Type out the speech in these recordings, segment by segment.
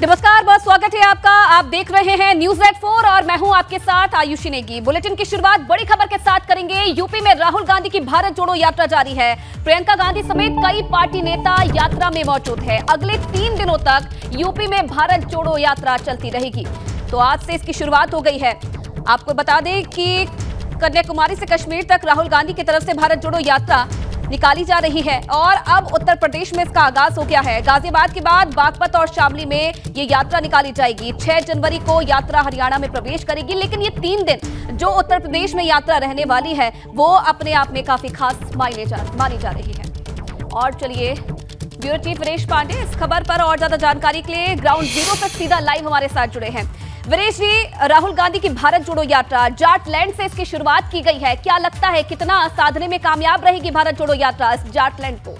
नमस्कार, बहुत स्वागत है आपका। आप देख रहे हैं न्यूज़-8 और मैं हूं आपके साथ आयुषी नेगी। बुलेटिन की शुरुआत बड़ी खबर के साथ करेंगे। यूपी में राहुल गांधी की भारत जोड़ो यात्रा जारी है। प्रियंका गांधी समेत कई पार्टी नेता यात्रा में मौजूद है। अगले 3 दिनों तक यूपी में भारत जोड़ो यात्रा चलती रहेगी। तो आज से इसकी शुरुआत हो गई है। आपको बता दें कि कन्याकुमारी से कश्मीर तक राहुल गांधी की तरफ से भारत जोड़ो यात्रा निकाली जा रही है और अब उत्तर प्रदेश में इसका आगाज हो गया है। गाजियाबाद के बाद बागपत और शामली में ये यात्रा निकाली जाएगी। 6 जनवरी को यात्रा हरियाणा में प्रवेश करेगी, लेकिन ये 3 दिन जो उत्तर प्रदेश में यात्रा रहने वाली है वो अपने आप में काफी खास मानी जा रही है। और चलिए, ब्यूरो चीफ वीरेश पांडे इस खबर पर और ज्यादा जानकारी के लिए ग्राउंड जीरो पर सीधा लाइव हमारे साथ जुड़े हैं। वीरेश जी, राहुल गांधी की भारत जोड़ो यात्रा जाटलैंड से इसकी शुरुआत की गई है। क्या लगता है कितना साधने में कामयाब रहेगी भारत जोड़ो यात्रा इस जाटलैंड को?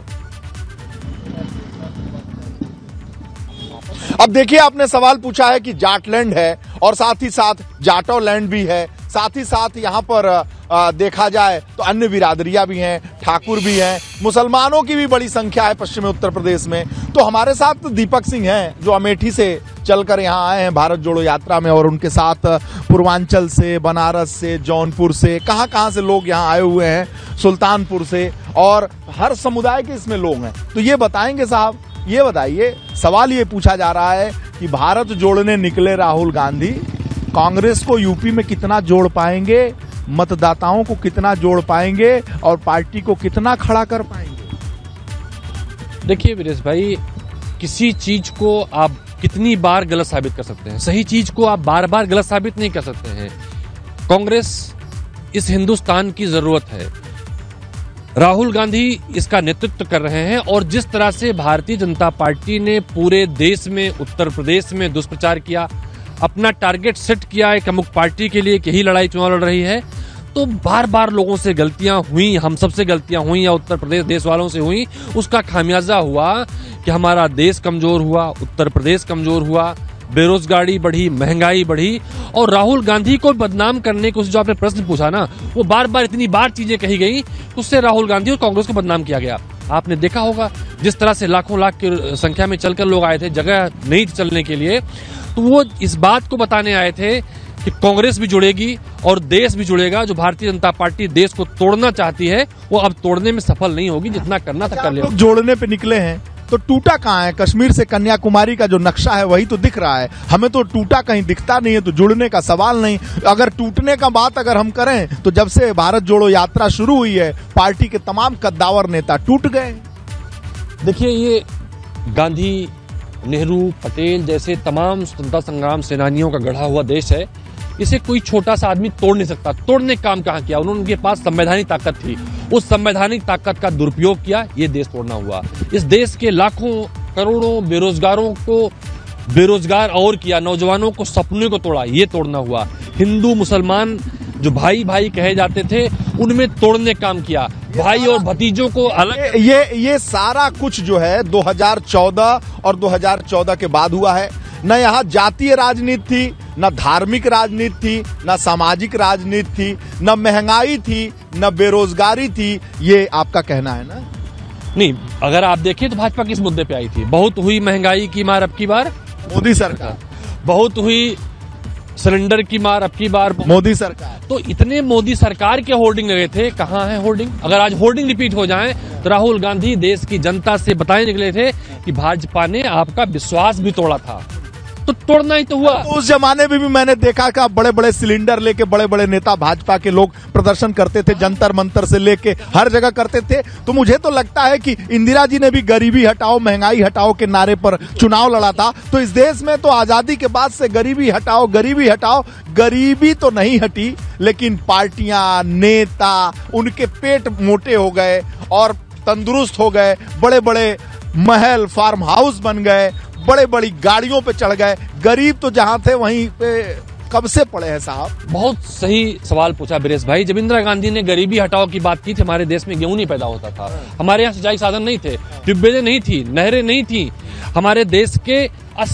अब देखिए, आपने सवाल पूछा है कि जाटलैंड है और साथ ही साथ जाटोलैंड भी है। साथ ही साथ यहाँ पर देखा जाए तो अन्य बिरादरियां भी हैं, ठाकुर भी हैं, मुसलमानों की भी बड़ी संख्या है पश्चिमी उत्तर प्रदेश में। तो हमारे साथ दीपक सिंह हैं जो अमेठी से चलकर यहाँ आए हैं भारत जोड़ो यात्रा में, और उनके साथ पूर्वांचल से, बनारस से, जौनपुर से, कहाँ से लोग यहाँ आए हुए हैं, सुल्तानपुर से, और हर समुदाय के इसमें लोग हैं। तो ये बताएंगे साहब, ये बताइए, सवाल ये पूछा जा रहा है कि भारत जोड़ने निकले राहुल गांधी, कांग्रेस को यूपी में कितना जोड़ पाएंगे, मतदाताओं को कितना जोड़ पाएंगे और पार्टी को कितना खड़ा कर पाएंगे? देखिए वीरेश भाई, किसी चीज को आप कितनी बार गलत साबित कर सकते हैं, सही चीज को आप बार बार गलत साबित नहीं कर सकते हैं। कांग्रेस इस हिंदुस्तान की जरूरत है। राहुल गांधी इसका नेतृत्व कर रहे हैं और जिस तरह से भारतीय जनता पार्टी ने पूरे देश में, उत्तर प्रदेश में दुष्प्रचार किया, अपना टारगेट सेट किया एक अमुक पार्टी के लिए कि यही लड़ाई चुनाव लड़ रही है, तो बार बार लोगों से गलतियां हुई, हम सबसे गलतियां हुई या उत्तर प्रदेश देश वालों से हुई। उसका खामियाजा हुआ कि हमारा देश कमजोर हुआ, उत्तर प्रदेश कमजोर हुआ, बेरोजगारी बढ़ी, महंगाई बढ़ी। और राहुल गांधी को बदनाम करने को, जो आपने प्रश्न पूछा ना, वो बार बार इतनी बार चीजें कही गई, उससे राहुल गांधी और कांग्रेस को बदनाम किया गया। आपने देखा होगा जिस तरह से लाखों लाख की संख्या में चलकर लोग आए थे, जगह नहीं थी चलने के लिए, तो वो इस बात को बताने आए थे कि कांग्रेस भी जुड़ेगी और देश भी जुड़ेगा। जो भारतीय जनता पार्टी देश को तोड़ना चाहती है वो अब तोड़ने में सफल नहीं होगी, जितना करना था कर लिया। जोड़ने पे निकले हैं तो टूटा कहाँ है? कश्मीर से कन्याकुमारी का जो नक्शा है वही तो दिख रहा है, हमें तो टूटा कहीं दिखता नहीं है, तो जुड़ने का सवाल नहीं। अगर टूटने का बात अगर हम करें तो जब से भारत जोड़ो यात्रा शुरू हुई है, पार्टी के तमाम कद्दावर नेता टूट गए। देखिए, ये गांधी, नेहरू, पटेल जैसे तमाम स्वतंत्रता संग्राम सेनानियों का गढ़ा हुआ देश है। इसे कोई छोटा सा आदमी तोड़ नहीं सकता। तोड़ने का काम कहाँ किया? उनके पास संवैधानिक ताकत थी, उस संवैधानिक ताकत का दुरुपयोग किया, ये देश तोड़ना हुआ। इस देश के लाखों करोड़ों बेरोजगारों को बेरोजगार और किया, नौजवानों को सपने को तोड़ा, ये तोड़ना हुआ। हिंदू मुसलमान जो भाई भाई कहे जाते थे उनमें तोड़ने काम किया, भाई और भतीजों को अलग। ये सारा कुछ जो है 2014 और 2014 के बाद हुआ है। न यहाँ जातीय राजनीति थी, न धार्मिक राजनीति थी, न सामाजिक राजनीति थी, न महंगाई थी, न बेरोजगारी थी। ये आपका कहना है ना? नहीं, अगर आप देखें तो भाजपा किस मुद्दे पे आई थी? बहुत हुई महंगाई की मार अब की बार मोदी सरकार, बहुत हुई सिलेंडर की मार अब की बार मोदी सरकार। तो इतने मोदी सरकार के होर्डिंग लगे थे, कहाँ है होर्डिंग? अगर आज होर्डिंग रिपीट हो जाएं तो राहुल गांधी देश की जनता से बताने निकले थे कि भाजपा ने आपका विश्वास भी तोड़ा था, तो तोड़ना ही तो हुआ। तो उस जमाने में भी मैंने देखा कि बड़े बड़े सिलेंडर लेके बड़े बड़े नेता भाजपा के लोग प्रदर्शन करते थे, जंतर मंतर से लेके हर जगह करते थे। तो मुझे तो लगता है कि इंदिरा जी ने भी गरीबी हटाओ, महंगाई हटाओ के नारे पर चुनाव लड़ा था। तो इस देश में तो आजादी के बाद से गरीबी हटाओ, गरीबी हटाओ। गरीबी तो नहीं हटी, लेकिन पार्टियां, नेता, उनके पेट मोटे हो गए और तंदुरुस्त हो गए, बड़े बड़े महल, फार्म हाउस बन गए, बड़े बड़ी गाड़ियों पे चढ़ गए। गरीब तो जहां थे वहीं पे कब से पड़े हैं साहब। बहुत सही सवाल पूछा वीरेश भाई। जब इंदिरा गांधी ने गरीबी हटाओ की बात की थी, हमारे देश में गेहूं नहीं पैदा होता था, हमारे यहाँ सिंचाई साधन नहीं थे, ट्यूबवेलें नहीं थी, नहरें नहीं थी। हमारे देश के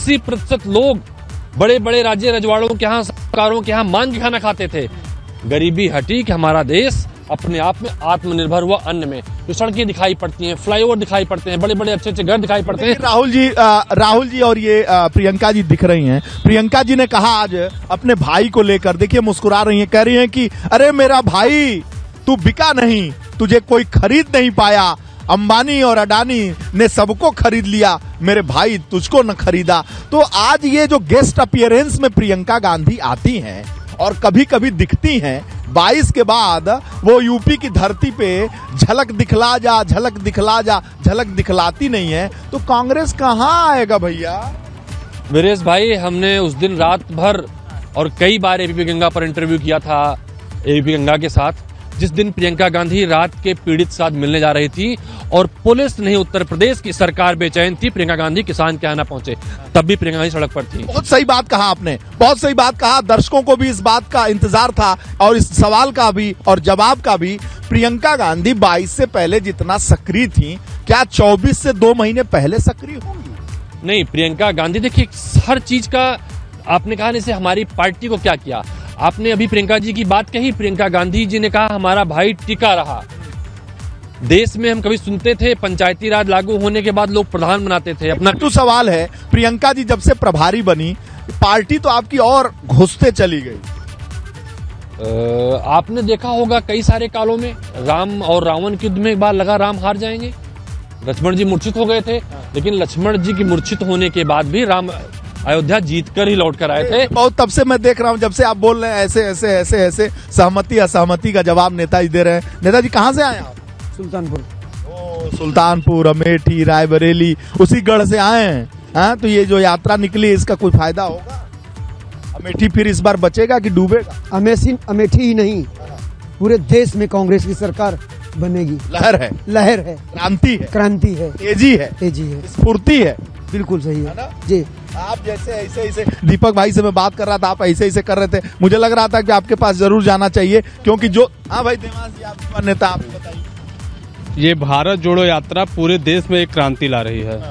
80% लोग बड़े बड़े राज्य रजवाड़ों के यहाँ, सरकारों के यहाँ मांग के खाना खाते थे। गरीबी हटी कि हमारा देश अपने आप में आत्मनिर्भर हुआ अन्न में। जो सड़कें दिखाई पड़ती हैं, फ्लाईओवर दिखाई पड़ते हैं, बड़े बड़े अच्छे अच्छे घर दिखाई पड़ते हैं। राहुल जी और ये प्रियंका जी दिख रही हैं। प्रियंका जी ने कहा आज अपने भाई को लेकर, देखिए मुस्कुरा रही हैं, कह रही हैं कि अरे मेरा भाई तू बिका नहीं, तुझे कोई खरीद नहीं पाया, अंबानी और अडानी ने सबको खरीद लिया, मेरे भाई तुझको न खरीदा। तो आज ये जो गेस्ट अपीयरेंस में प्रियंका गांधी आती हैं और कभी कभी दिखती हैं, 22 के बाद वो यूपी की धरती पे झलक दिखला जा, झलक दिखला जा, झलक दिखलाती नहीं है, तो कांग्रेस कहाँ आएगा भैया? वीरेश भाई, हमने उस दिन रात भर और कई बार एबीपी गंगा पर इंटरव्यू किया था, एबीपी गंगा के साथ, जिस दिन प्रियंका गांधी रात के पीड़ित साथ मिलने जा रही थी और पुलिस नहीं, उत्तर प्रदेश की सरकार बेचैन थी प्रियंका गांधी किसान के यहाँ ना पहुंचे, तब भी प्रियंका गांधी सड़क पर थी। बहुत सही बात कहा आपने, बहुत सही बात कहा। दर्शकों को भी इस बात का इंतजार था और इस सवाल का भी और जवाब का भी। प्रियंका गांधी 22 से पहले जितना सक्रिय थी, क्या 24 से 2 महीने पहले सक्रिय होंगी? नहीं, प्रियंका गांधी देखिए हर चीज का, आपने कहा जैसे हमारी पार्टी को क्या किया, आपने अभी प्रियंका जी की बात कही, प्रियंका गांधी जी ने कहा हमारा भाई टिका रहा। देश में हम कभी सुनते थे पंचायती राज लागू होने के बाद लोग प्रधान बनाते थे अपना। तो सवाल है, प्रियंका जी जब से प्रभारी बनी, पार्टी तो आपकी और घुसते चली गई। आपने देखा होगा कई सारे कालों में राम और रावण के युद्ध में एक बार लगा राम हार जाएंगे, लक्ष्मण जी मूर्छित हो गए थे, लेकिन लक्ष्मण जी की मूर्छित होने के बाद भी राम अयोध्या जीतकर ही लौट कर आए थे। बहुत तब से मैं देख रहा हूं, जब से आप बोल रहे हैं ऐसे ऐसे ऐसे ऐसे सहमति असहमति का जवाब नेताजी दे रहे हैं। नेताजी कहां से आए आप? सुल्तानपुर। सुल्तानपुर, अमेठी, रायबरेली, उसी गढ़ से आए हैं। हाँ, तो ये जो यात्रा निकली इसका कोई फायदा होगा? अमेठी फिर इस बार बचेगा कि डूबेगा? अमेठी ही नहीं, पूरे देश में कांग्रेस की सरकार बनेगी। लहर है, लहर है, क्रांति है, क्रांति है, तेजी है, तेजी है, स्फूर्ति है। बिल्कुल सही है ना? जी। आप जैसे ऐसे ऐसे दीपक भाई से मैं बात कर रहा था, आप ऐसे ऐसे कर रहे थे, मुझे लग रहा था कि आपके पास जरूर जाना चाहिए, क्योंकि जो, हाँ भाई देवांश जी, आप नेता, आप बताइए। ये भारत जोड़ो यात्रा पूरे देश में एक क्रांति ला रही है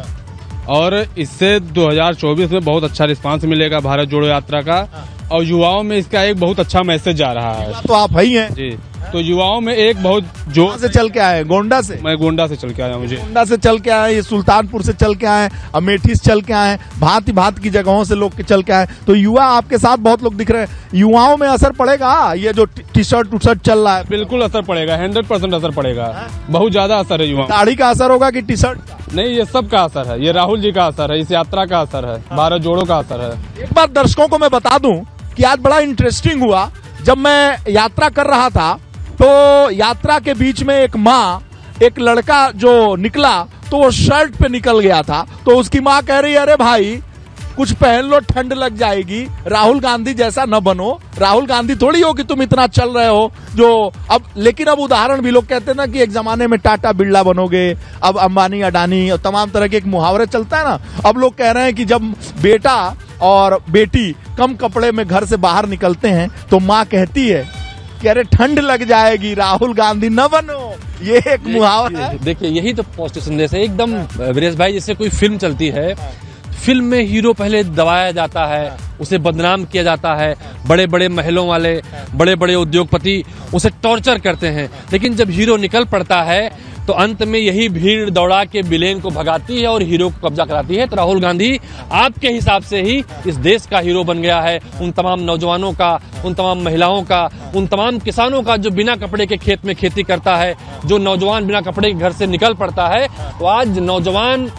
और इससे 2024 में बहुत अच्छा रिस्पांस मिलेगा भारत जोड़ो यात्रा का, और युवाओं में इसका एक बहुत अच्छा मैसेज जा रहा है। तो आप ही हैं जी, तो युवाओं में एक बहुत कहाँ से चल के आए? गोंडा से? मैं गोंडा से चल के आया, मुझे गोंडा से चल के आए, ये सुल्तानपुर से चल के आए, अमेठी से चल के आए, भांति भांति की जगहों से लोग के चल के आए। तो युवा आपके साथ बहुत लोग दिख रहे हैं, युवाओं में असर पड़ेगा ये जो टी शर्ट चल रहा है? बिल्कुल असर पड़ेगा, 100% असर पड़ेगा, बहुत ज्यादा असर है युवाओं। दाढ़ी का असर होगा कि टी शर्ट का? नहीं, ये सब का असर है, ये राहुल जी का असर है, इस यात्रा का असर है, भारत जोड़ो का असर है। एक बात दर्शकों को मैं बता दूं कि आज बड़ा इंटरेस्टिंग हुआ, जब मैं यात्रा कर रहा था तो यात्रा के बीच में एक माँ, एक लड़का जो निकला तो वो शर्ट पे निकल गया था, तो उसकी माँ कह रही है अरे भाई कुछ पहन लो, ठंड लग जाएगी, राहुल गांधी जैसा न बनो, राहुल गांधी थोड़ी हो कि तुम इतना चल रहे हो जो अब। लेकिन अब उदाहरण भी लोग कहते हैं ना कि एक जमाने में टाटा बिरला बनोगे, अब अंबानी अडानी और तमाम तरह के एक मुहावरे चलता है ना, अब लोग कह रहे हैं कि जब बेटा और बेटी कम कपड़े में घर से बाहर निकलते हैं तो माँ कहती है कि अरे ठंड लग जाएगी, राहुल गांधी न बनो, ये एक मुहावरा है। देखिए यही तो पॉजिटिव संदेश है एकदम वीरेश भाई। जैसे कोई फिल्म चलती है, फिल्म में हीरो पहले दबाया जाता है, उसे बदनाम किया जाता है, बड़े बड़े महलों वाले, बड़े बड़े उद्योगपति उसे टॉर्चर करते हैं, लेकिन जब हीरो निकल पड़ता है तो अंत में यही भीड़ दौड़ा के विलेन को भगाती है और हीरो को कब्जा कराती है। तो राहुल गांधी आपके हिसाब से ही इस देश का हीरो बन गया है, उन तमाम नौजवानों का, उन तमाम महिलाओं का, उन तमाम किसानों का जो बिना कपड़े के खेत में खेती करता है, जो नौजवान बिना कपड़े के घर से निकल पड़ता है। तो आज नौजवान,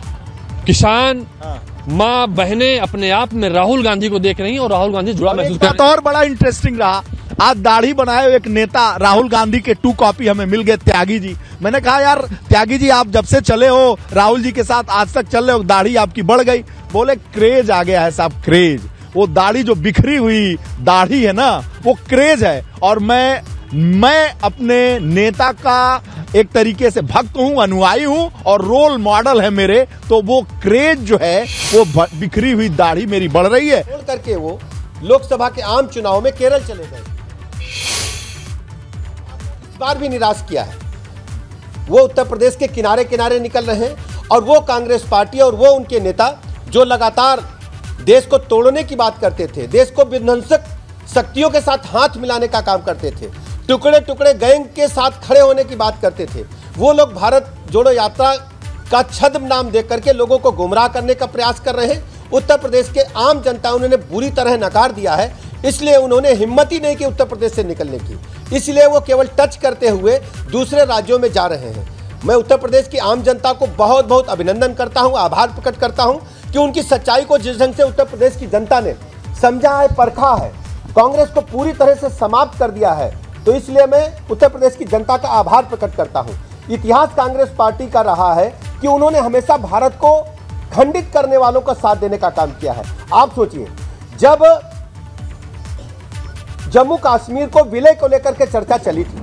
किसान, माँ बहनें अपने आप में राहुल गांधी को देख रही हैं और राहुल गांधी जुड़ा महसूस कर रही हैं। और बड़ा इंटरेस्टिंग रहा, आज दाढ़ी बनाए हुए एक नेता राहुल गांधी के 2 कॉपी हमें मिल गए, त्यागी जी। मैंने कहा यार त्यागी जी, आप जब से चले हो राहुल जी के साथ, आज तक चल रहे हो, दाढ़ी आपकी बढ़ गई। बोले क्रेज आ गया है साहब, क्रेज। वो दाढ़ी जो बिखरी हुई दाढ़ी है ना, वो क्रेज है। और मैं अपने नेता का एक तरीके से भक्त हूं, अनुयायी हूं और रोल मॉडल है मेरे, तो वो क्रेज जो है वो बिखरी हुई दाढ़ी मेरी बढ़ रही है। छोड़ करके वो लोकसभा के आम चुनाव में केरल चले गए, इस बार भी निराश किया है। वो उत्तर प्रदेश के किनारे किनारे निकल रहे हैं और वो कांग्रेस पार्टी और वो उनके नेता जो लगातार देश को तोड़ने की बात करते थे, देश को विध्वंसक शक्तियों के साथ हाथ मिलाने का काम करते थे, टुकड़े टुकड़े गैंग के साथ खड़े होने की बात करते थे, वो लोग भारत जोड़ो यात्रा का छद्म नाम देकर करके लोगों को गुमराह करने का प्रयास कर रहे हैं। उत्तर प्रदेश के आम जनता उन्होंने बुरी तरह नकार दिया है, इसलिए उन्होंने हिम्मत ही नहीं की उत्तर प्रदेश से निकलने की, इसलिए वो केवल टच करते हुए दूसरे राज्यों में जा रहे हैं। मैं उत्तर प्रदेश की आम जनता को बहुत बहुत अभिनंदन करता हूं, आभार प्रकट करता हूं कि उनकी सच्चाई को जिस ढंग से उत्तर प्रदेश की जनता ने समझा है, परखा है, कांग्रेस को पूरी तरह से समाप्त कर दिया है, तो इसलिए मैं उत्तर प्रदेश की जनता का आभार प्रकट करता हूं। इतिहास कांग्रेस पार्टी का रहा है कि उन्होंने हमेशा भारत को खंडित करने वालों का साथ देने का काम किया है। आप सोचिए, जब जम्मू कश्मीर को विलय को लेकर के चर्चा चली थी,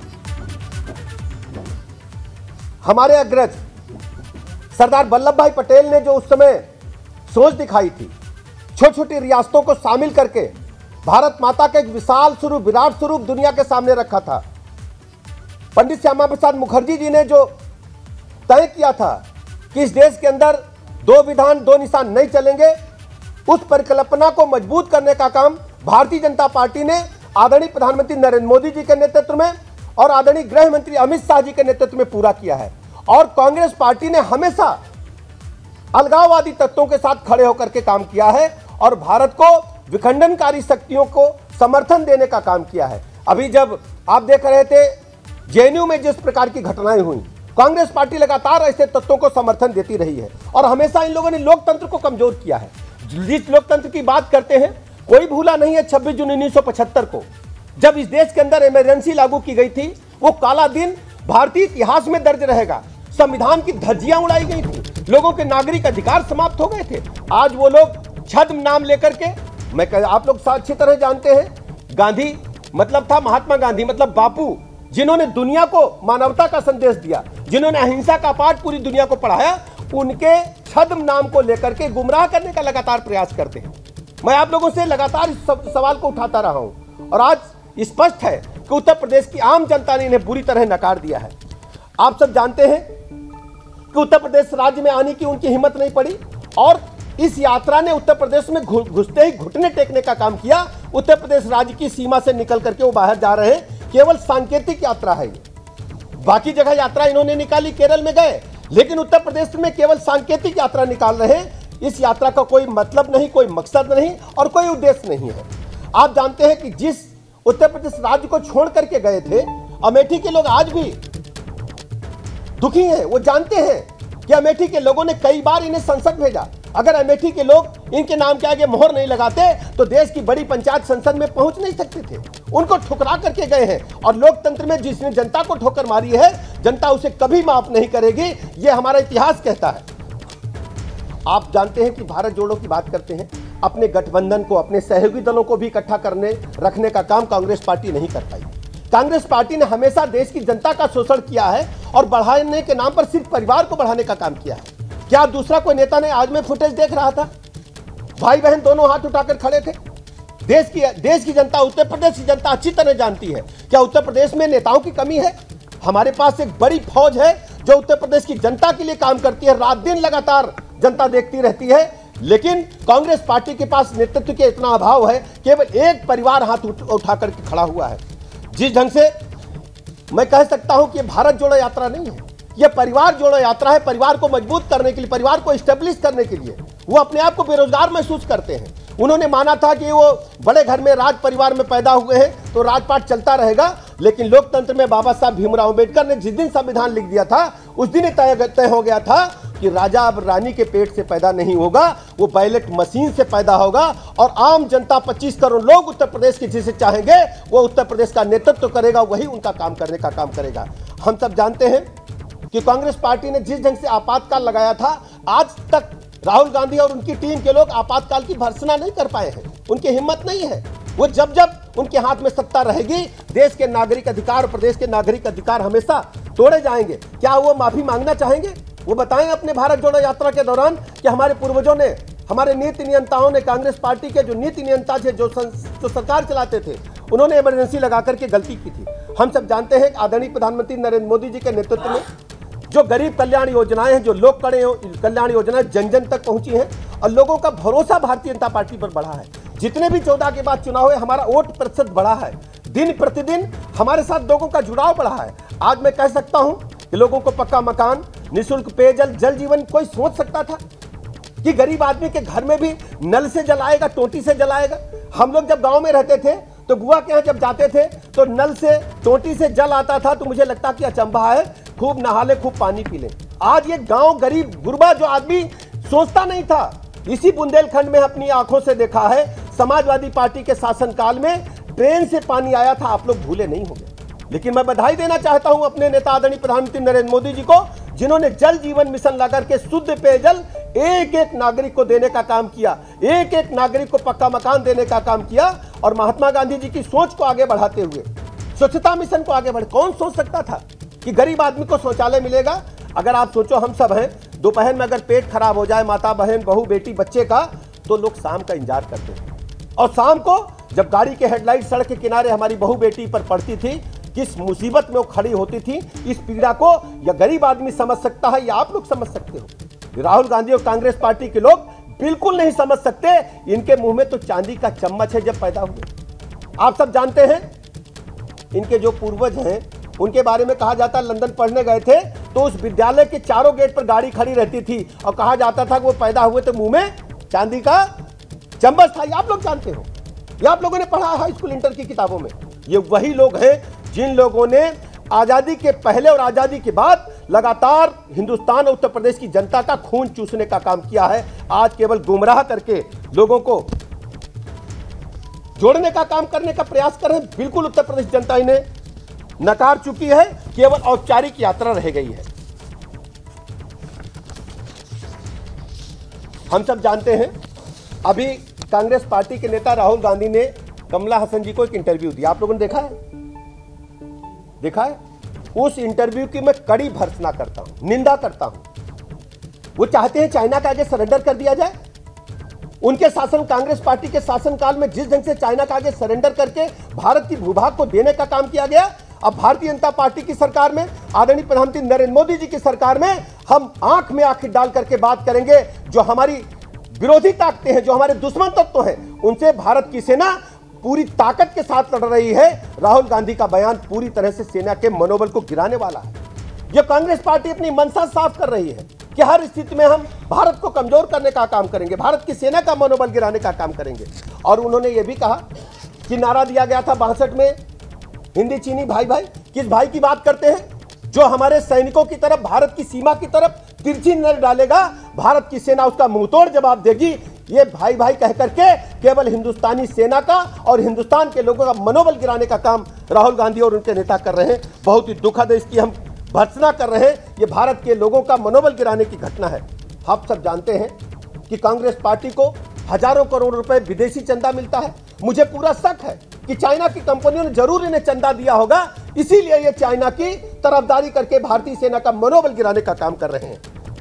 हमारे अग्रज सरदार वल्लभ भाई पटेल ने जो उस समय सोच दिखाई थी, छोटी छोटी रियासतों को शामिल करके भारत माता का एक विशाल स्वरूप, विराट स्वरूप दुनिया के सामने रखा था। पंडित श्यामा प्रसाद मुखर्जी जी ने जो तय किया था कि इस देश के अंदर दो विधान दो निशान नहीं चलेंगे, उस परिकल्पना को मजबूत करने का काम भारतीय जनता पार्टी ने आदरणीय प्रधानमंत्री नरेंद्र मोदी जी के नेतृत्व में और आदरणीय गृह मंत्री अमित शाह जी के नेतृत्व में पूरा किया है। और कांग्रेस पार्टी ने हमेशा अलगाववादी तत्वों के साथ खड़े होकर के काम किया है और भारत को विखंडनकारी शक्तियों को समर्थन देने का काम किया है। अभी जब आप देख रहे थे जेएनयू में जिस प्रकार की घटनाएं हुई, कांग्रेस पार्टी लगातार ऐसे तत्वों को समर्थन देती रही है और हमेशा इन लोगों ने लोकतंत्र को कमजोर किया है। जिस लोकतंत्र की बात करते हैं, कोई भूला नहीं है 26 जून 1975 को, जब इस देश के अंदर इमरजेंसी लागू की गई थी। वो काला दिन भारतीय इतिहास में दर्ज रहेगा। संविधान की धज्जियां उड़ाई गई थी, लोगों के नागरिक अधिकार समाप्त हो गए थे। आज वो लोग छद्म नाम लेकर के, आप लोग अच्छी तरह जानते हैं, गांधी मतलब था महात्मा गांधी, मतलब बापू, जिन्होंने दुनिया को मानवता का संदेश दिया, जिन्होंने अहिंसा का पाठ पूरी दुनिया को पढ़ाया, उनके छद्म नाम को लेकर के गुमराह करने का लगातार प्रयास करते हैं। मैं आप लोगों से लगातार इस सवाल को उठाता रहा हूं और आज स्पष्ट है कि उत्तर प्रदेश की आम जनता ने इन्हें बुरी तरह नकार दिया है। आप सब जानते हैं कि उत्तर प्रदेश राज्य में आने की उनकी हिम्मत नहीं पड़ी और इस यात्रा ने उत्तर प्रदेश में घुसते ही घुटने टेकने का काम किया। उत्तर प्रदेश राज्य की सीमा से निकल करके वो बाहर जा रहे हैं। केवल सांकेतिक यात्रा है ये, बाकी जगह यात्रा इन्होंने निकाली, केरल में गए, लेकिन उत्तर प्रदेश में केवल सांकेतिक यात्रा निकाल रहे हैं। इस यात्रा का कोई मतलब नहीं, कोई मकसद नहीं और कोई उद्देश्य नहीं है। आप जानते हैं कि जिस उत्तर प्रदेश राज्य को छोड़ करके गए थे, अमेठी के लोग आज भी दुखी हैं। वो जानते हैं कि अमेठी के लोगों ने कई बार इन्हें संसद भेजा। अगर अमेठी के लोग इनके नाम के आगे मोहर नहीं लगाते तो देश की बड़ी पंचायत संसद में पहुंच नहीं सकते थे। उनको ठुकरा करके गए हैं और लोकतंत्र में जिसने जनता को ठोकर मारी है, जनता उसे कभी माफ नहीं करेगी, ये हमारा इतिहास कहता है। आप जानते हैं कि भारत जोड़ो की बात करते हैं, अपने गठबंधन को, अपने सहयोगी दलों को भी इकट्ठा करने रखने का काम कांग्रेस पार्टी नहीं कर पाई। कांग्रेस पार्टी ने हमेशा देश की जनता का शोषण किया है और बढ़ाने के नाम पर सिर्फ परिवार को बढ़ाने का काम किया है। क्या दूसरा कोई नेता ने, आज मैं फुटेज देख रहा था, भाई बहन दोनों हाथ उठाकर खड़े थे। देश की जनता, उत्तर प्रदेश की जनता अच्छी तरह जानती है क्या उत्तर प्रदेश में नेताओं की कमी है। हमारे पास एक बड़ी फौज है जो उत्तर प्रदेश की जनता के लिए काम करती है, रात दिन लगातार जनता देखती रहती है, लेकिन कांग्रेस पार्टी के पास नेतृत्व के इतना अभाव है, केवल एक परिवार हाथ उठाकर खड़ा हुआ है। जिस ढंग से मैं कह सकता हूं कि भारत जोड़ो यात्रा नहीं है, यह परिवार जोड़ो यात्रा है। परिवार को मजबूत करने के लिए, परिवार को एस्टेब्लिश करने के लिए। वो अपने आप को बेरोजगार महसूस करते हैं। उन्होंने माना था कि वो बड़े घर में, राज परिवार में पैदा हुए हैं तो राजपाट चलता रहेगा, लेकिन लोकतंत्र में बाबा साहब भीमराव अंबेडकर ने जिस दिन संविधान लिख दिया था, उस दिन तय हो गया था कि राजा अब रानी के पेट से पैदा नहीं होगा, वो बैलेट मशीन से पैदा होगा और आम जनता 25 करोड़ लोग उत्तर प्रदेश के जिसे चाहेंगे वो उत्तर प्रदेश का नेतृत्व करेगा, वही उनका काम करने का काम करेगा। हम सब जानते हैं कि कांग्रेस पार्टी ने जिस ढंग से आपातकाल लगाया था, आज तक राहुल गांधी और उनकी टीम के लोग आपातकाल की भर्त्सना नहीं कर पाए हैं। उनकी हिम्मत नहीं है। वो जब उनके हाथ में सत्ता रहेगी, देश के नागरिक अधिकार, प्रदेश के नागरिक अधिकार हमेशा तोड़े जाएंगे। क्या वो माफी मांगना चाहेंगे? वो बताएं अपने भारत जोड़ो यात्रा के दौरान कि हमारे पूर्वजों ने, हमारे नीति नियंताओं ने, कांग्रेस पार्टी के जो नीति नियंता थे, जो सरकार चलाते थे, उन्होंने इमरजेंसी लगा करके गलती की थी। हम सब जानते हैं आदरणीय प्रधानमंत्री नरेंद्र मोदी जी के नेतृत्व में जो गरीब कल्याण योजनाएं हैं, जो लोक कल्याण योजनाएं जन जन तक पहुंची हैं और लोगों का भरोसा भारतीय जनता पार्टी पर बढ़ा है। जितने भी 14 के बाद चुनाव हुए, हमारा वोट प्रतिशत बढ़ा है। दिन प्रतिदिन हमारे साथ लोगों का जुड़ाव बढ़ा है। आज मैं कह सकता हूं कि लोगों को पक्का मकान, निःशुल्क पेयजल, जल जीवन कोई सोच सकता था कि गरीब आदमी के घर में भी नल से जल आएगा, टोटी से जल आएगा। हम लोग जब गांव में रहते थे तो बुआ के यहाँ जब जाते थे तो नल से, टोटी से जल आता था, तो मुझे लगता कि अचंभा है, खूब नहा ले, खूब पानी पी ले। आज ये गांव गरीब गुरबा जो आदमी सोचता नहीं था, इसी बुंदेलखंड में अपनी आंखों से देखा है। समाजवादी पार्टी के शासनकाल में ट्रेन से पानी आया था, आप लोग भूले नहीं होंगे। लेकिन मैं बधाई देना चाहता हूं अपने नेता आदरणीय प्रधानमंत्री नरेंद्र मोदी जी को, जिन्होंने जल जीवन मिशन ला करके शुद्ध पेयजल एक एक नागरिक को देने का काम किया, एक एक नागरिक को पक्का मकान देने का काम किया। और महात्मा गांधी जी की सोच को आगे बढ़ाते हुए स्वच्छता मिशन को आगे बढ़े। कौन सोच सकता था कि गरीब आदमी को शौचालय मिलेगा? अगर आप सोचो, हम सब हैं, दोपहर में अगर पेट खराब हो जाए माता बहन बहू बेटी बच्चे का, तो लोग शाम का इंतजार करते हैं। और शाम को जब गाड़ी के हेडलाइट सड़क के किनारे हमारी बहू बेटी पर पड़ती थी, किस मुसीबत में वो खड़ी होती थी, इस पीड़ा को या गरीब आदमी समझ सकता है या आप लोग समझ सकते हो? राहुल गांधी और कांग्रेस पार्टी के लोग बिल्कुल नहीं समझ सकते। इनके मुंह में तो चांदी का चम्मच है जब पैदा हुए। आप सब जानते हैं, इनके जो पूर्वज हैं उनके बारे में कहा जाता है, लंदन पढ़ने गए थे तो उस विद्यालय के चारों गेट पर गाड़ी खड़ी रहती थी और कहा जाता था कि वो पैदा हुए तो मुंह में चांदी का चम्मच था। ये आप लोग जानते हो, ये आप लोगों ने पढ़ा है स्कूल इंटर की किताबों में। ये वही लोग हैं जिन लोगों ने आजादी के पहले और आजादी के बाद लगातार हिंदुस्तान और उत्तर प्रदेश की जनता का खून चूसने का काम किया है। आज केवल गुमराह करके लोगों को जोड़ने का काम करने का प्रयास कर रहे हैं। बिल्कुल उत्तर प्रदेश जनता इन्हें नकार चुकी है, केवल औपचारिक यात्रा रह गई है। हम सब जानते हैं, अभी कांग्रेस पार्टी के नेता राहुल गांधी ने कमला हसन जी को एक इंटरव्यू दिया, आप लोगों ने देखा है? देखा है? उस इंटरव्यू की मैं कड़ी भर्त्सना करता हूं, निंदा करता हूं। वो चाहते हैं चाइना के आगे सरेंडर कर दिया जाए। उनके शासन, कांग्रेस पार्टी के शासनकाल में जिस ढंग से चाइना के आगे सरेंडर करके भारत की भूभाग को देने का काम किया गया, अब भारतीय जनता पार्टी की सरकार में, आदरणीय प्रधानमंत्री नरेंद्र मोदी जी की सरकार में हम आंख में आंख डाल करके बात करेंगे। जो हमारी विरोधी ताकतें हैं, जो हमारे दुश्मन तत्व हैं, उनसे भारत की सेना पूरी ताकत के साथ लड़ रही है। राहुल गांधी का बयान पूरी तरह से सेना के मनोबल को गिराने वाला है। यह कांग्रेस पार्टी अपनी मंशा साफ कर रही है कि हर स्थिति में हम भारत को कमजोर करने का काम करेंगे, भारत की सेना का मनोबल गिराने का काम करेंगे। और उन्होंने यह भी कहा कि नारा दिया गया था 62 में, हिंदी चीनी भाई भाई। किस भाई की बात करते हैं? जो हमारे सैनिकों की तरफ, भारत की सीमा की तरफ तिरछी नजर डालेगा, भारत की सेना उसका मुंहतोड़ जवाब देगी। ये भाई भाई कह करके केवल हिंदुस्तानी सेना का और हिंदुस्तान के लोगों का मनोबल गिराने का काम राहुल गांधी और उनके नेता कर रहे हैं। बहुत ही दुखद है, इसकी हम भर्त्सना कर रहे हैं। ये भारत के लोगों का मनोबल गिराने की घटना है। आप सब जानते हैं कि कांग्रेस पार्टी को हजारों करोड़ रुपए विदेशी चंदा मिलता है। मुझे पूरा शक है कि चाइना की कंपनियों ने जरूर इन्हें चंदा दिया होगा, इसीलिए ये चाइना की तरफदारी करके भारतीय सेना का मनोबल गिराने का काम कर रहे हैं।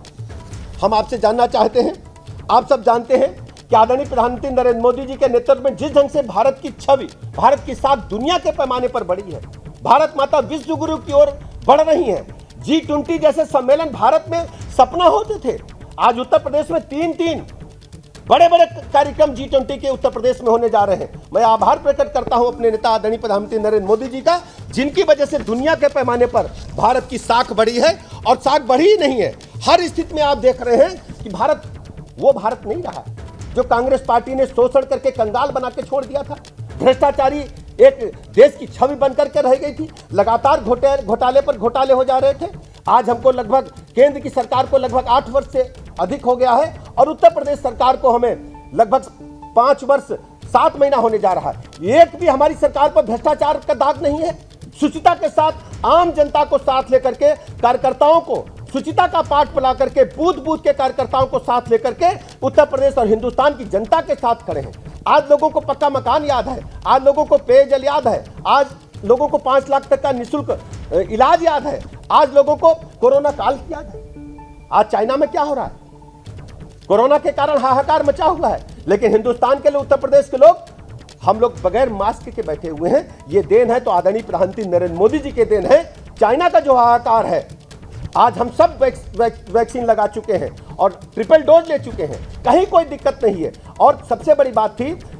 हम आपसे जानना चाहते हैं, आप सब जानते हैं कि आदरणीय प्रधानमंत्री नरेंद्र मोदी जी के नेतृत्व में जिस ढंग से भारत की छवि, भारत की साख दुनिया के पैमाने पर बढ़ी है, भारत माता विश्व गुरु की ओर बढ़ रही है। G20 जैसे सम्मेलन भारत में सपना होते थे, आज उत्तर प्रदेश में तीन बड़े बड़े कार्यक्रम G20 के उत्तर प्रदेश में होने जा रहे हैं। मैं आभार प्रकट करता हूं अपने नेता आदरणीय प्रधानमंत्री नरेंद्र मोदी जी का, जिनकी वजह से दुनिया के पैमाने पर भारत की साख बढ़ी है। और साख बढ़ी ही नहीं है, हर स्थिति में आप देख रहे हैं कि भारत वो भारत नहीं रहा जो कांग्रेस पार्टी ने शोषण करके कंगाल बना के छोड़ दिया था। भ्रष्टाचारी एक देश की छवि बनकर के रह गई थी। लगातार घोटाले पर घोटाले हो जा रहे थे। आज हमको लगभग केंद्र की सरकार को लगभग 8 वर्ष से अधिक हो गया है और उत्तर प्रदेश सरकार को हमें लगभग 5 वर्ष 7 महीना होने जा रहा है। एक भी हमारी सरकार पर भ्रष्टाचार का दाग नहीं है। शुचिता के साथ आम जनता को साथ लेकर के, कार्यकर्ताओं को शुचिता का पाठ पढ़ा करके, बूथ बूथ के कार्यकर्ताओं को साथ लेकर के उत्तर प्रदेश और हिंदुस्तान की जनता के साथ खड़े हैं। आज लोगों को पक्का मकान याद है, आज लोगों को पेयजल याद है, आज लोगों को 5 लाख तक का निःशुल्क इलाज याद है, आज लोगों को कोरोना काल याद है। आज चाइना में क्या हो रहा है? कोरोना के कारण हाहाकार मचा हुआ है, लेकिन हिंदुस्तान के लोग, उत्तर प्रदेश के लोग, हम लोग बगैर मास्क के बैठे हुए हैं। ये देन है तो आदरणीय प्रधानमंत्री नरेंद्र मोदी जी के देन है। चाइना का जो हाहाकार है, आज हम सब वैक्सीन लगा चुके हैं और ट्रिपल डोज ले चुके हैं, कहीं कोई दिक्कत नहीं है। और सबसे बड़ी बात थी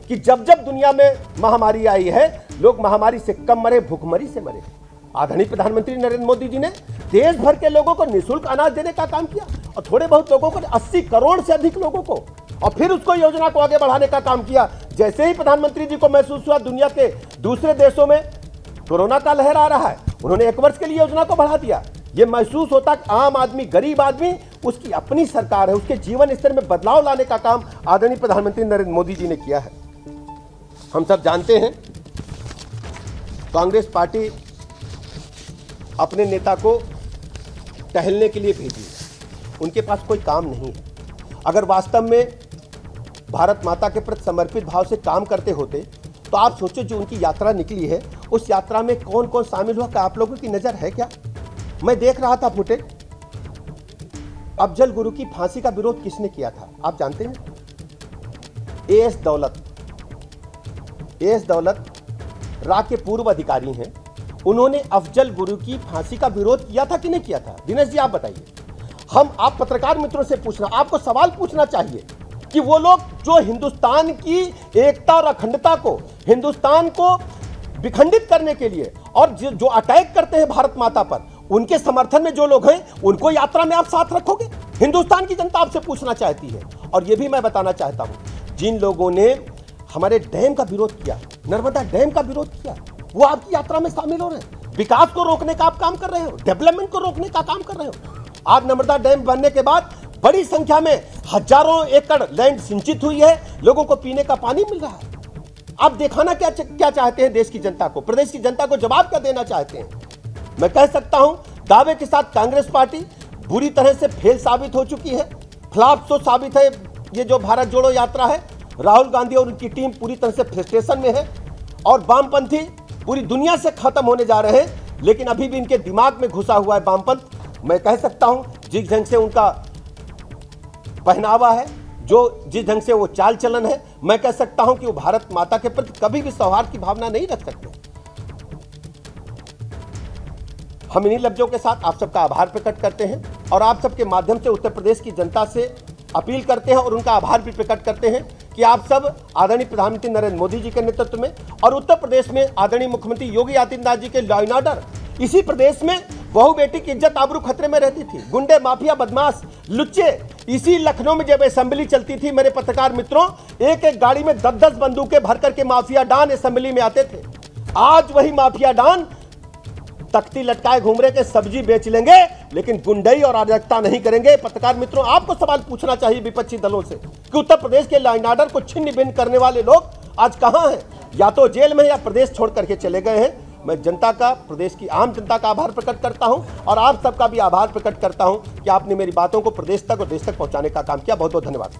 कि जब जब दुनिया में महामारी आई है, लोग महामारी से कम मरे, भूखमरी से मरे। आदरणीय प्रधानमंत्री नरेंद्र मोदी जी ने देश भर के लोगों को निःशुल्क अनाज देने का काम किया, और थोड़े बहुत लोगों को, 80 करोड़ से अधिक लोगों को, और फिर उसको योजना को आगे बढ़ाने का काम किया। जैसे ही प्रधानमंत्री जी को महसूस हुआ दुनिया के दूसरे देशों में कोरोना का लहर आ रहा है, उन्होंने 1 वर्ष के लिए योजना को बढ़ा दिया। ये महसूस होता कि आम आदमी, गरीब आदमी, उसकी अपनी सरकार है, उसके जीवन स्तर में बदलाव लाने का काम आदरणीय प्रधानमंत्री नरेंद्र मोदी जी ने किया है। हम सब जानते हैं कांग्रेस पार्टी अपने नेता को टहलने के लिए भेजी, उनके पास कोई काम नहीं है। अगर वास्तव में भारत माता के प्रति समर्पित भाव से काम करते होते तो आप सोचो, जो उनकी यात्रा निकली है, उस यात्रा में कौन कौन शामिल हुआ, क्या आप लोगों की नजर है क्या? मैं देख रहा था फुटेज, अफजल गुरु की फांसी का विरोध किसने किया था आप जानते हैं? एएस दौलत रा के पूर्व अधिकारी हैं। उन्होंने अफजल गुरु की फांसी का विरोध किया था कि नहीं किया था? दिनेश जी आप बताइए। आप पत्रकार मित्रों से पूछना, आपको सवाल पूछना चाहिए कि वो लोग जो हिंदुस्तान की एकता और अखंडता को, हिंदुस्तान को विखंडित करने के लिए और जो अटैक करते हैं भारत माता पर, उनके समर्थन में जो लोग हैं, उनको यात्रा में आप साथ रखोगे? हिंदुस्तान की जनता आपसे पूछना चाहती है। और यह भी मैं बताना चाहता हूं, जिन लोगों ने हमारे डैम का विरोध किया, नर्मदा डैम का विरोध किया, वो आपकी यात्रा में शामिल हो रहे हैं। विकास को रोकने का आप काम कर रहे हो, डेवलपमेंट को रोकने का काम कर रहे हो। आज नर्मदा डैम बनने के बाद बड़ी संख्या में हजारों एकड़ लैंड सिंचित हुई है, लोगों को पीने का पानी मिल रहा है। आप दिखाना क्या चाहते हैं देश की जनता को, प्रदेश की जनता को जवाब क्या देना चाहते हैं? मैं कह सकता हूं दावे के साथ, कांग्रेस पार्टी बुरी तरह से फेल साबित हो चुकी है, फ्लॉप तो साबित है। ये जो भारत जोड़ो यात्रा है, राहुल गांधी और उनकी टीम पूरी तरह से फ्रस्ट्रेशन में है, और वामपंथी पूरी दुनिया से खत्म होने जा रहे हैं, लेकिन अभी भी इनके दिमाग में घुसा हुआ है वामपंथ। मैं कह सकता हूं जिस ढंग से उनका पहनावा है, जो जिस ढंग से वो चाल चलन है, मैं कह सकता हूं कि वो भारत माता के प्रति कभी भी सौहार्द की भावना नहीं रख सकते। हम इन्हीं लफ्जों के साथ आप सबका आभार प्रकट करते हैं, और आप सबके माध्यम से उत्तर प्रदेश की जनता से अपील करते हैं और उनका आभार भी प्रकट करते हैं कि आप सब आदरणीय प्रधानमंत्री नरेंद्र मोदी जी के नेतृत्व में और उत्तर प्रदेश में आदरणीय मुख्यमंत्री योगी आदित्यनाथ जी के लॉ एंड ऑर्डर, इसी प्रदेश में बहू बेटी की इज्जत आबरू खतरे में रहती थी, गुंडे माफिया बदमाश लुच्चे, इसी लखनऊ में जब असेंबली चलती थी मेरे पत्रकार मित्रों, एक एक गाड़ी में 10-10 बंदूकें भर करके माफिया डॉन असेंबली में आते थे। आज वही माफिया डॉन तख्ती लटकाए घूम रहे के सब्जी बेच लेंगे, लेकिन गुंडई और अराजकता नहीं करेंगे। पत्रकार मित्रों, आपको सवाल पूछना चाहिए विपक्षी दलों से कि उत्तर प्रदेश के लॉ एंड ऑर्डर को छिन्न भिन्न करने वाले लोग आज कहां हैं? या तो जेल में या प्रदेश छोड़ करके चले गए हैं। मैं जनता का, प्रदेश की आम जनता का आभार प्रकट करता हूं, और आप सबका भी आभार प्रकट करता हूं कि आपने मेरी बातों को प्रदेश तक और देश तक पहुंचाने का काम किया। बहुत बहुत धन्यवाद।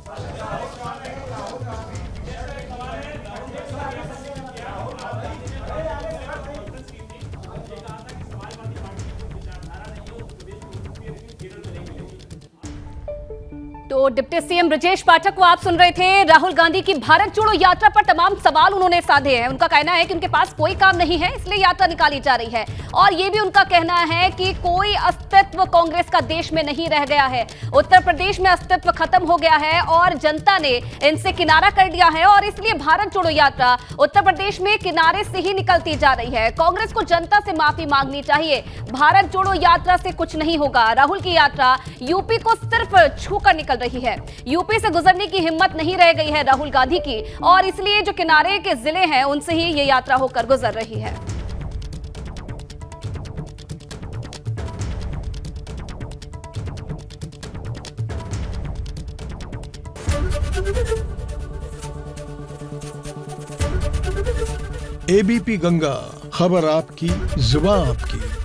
तो डिप्टी सीएम ब्रजेश पाठक को आप सुन रहे थे। राहुल गांधी की भारत जोड़ो यात्रा पर तमाम सवाल उन्होंने साधे हैं। उनका कहना है कि उनके पास कोई काम नहीं है, इसलिए यात्रा निकाली जा रही है, और यह भी उनका कहना है कि कोई अस्तित्व कांग्रेस का देश में नहीं रह गया है। उत्तर प्रदेश में अस्तित्व खत्म हो गया है और जनता ने इनसे किनारा कर दिया है, और इसलिए भारत जोड़ो यात्रा उत्तर प्रदेश में किनारे से ही निकलती जा रही है। कांग्रेस को जनता से माफी मांगनी चाहिए। भारत जोड़ो यात्रा से कुछ नहीं होगा। राहुल की यात्रा यूपी को सिर्फ छूकर निकल रही है। यूपी से गुजरने की हिम्मत नहीं रह गई है राहुल गांधी की, और इसलिए जो किनारे के जिले हैं उनसे ही ये यात्रा होकर गुजर रही है। एबीपी गंगा, खबर आपकी, जुबान आपकी।